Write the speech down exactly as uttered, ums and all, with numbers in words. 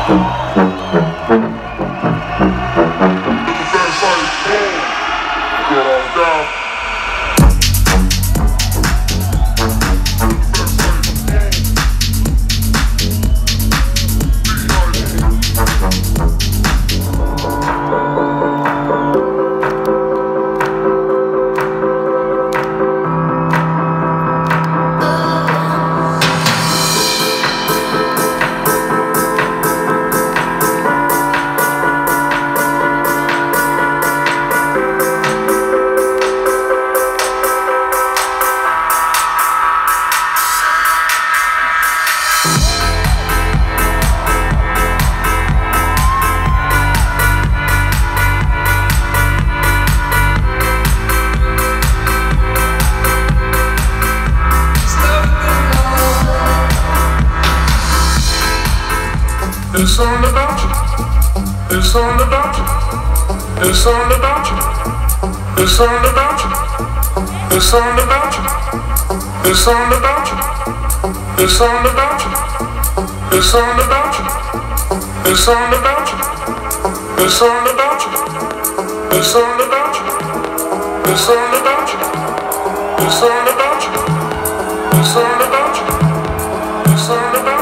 It's all about you. It's all about you. It's all about you. It's all about you. It's all about you. It's all about you. It's all about you. It's all about you. It's all about you. It's all about you. It's all about you. It's all about you. It's all about you. It's all about you. It's all about you.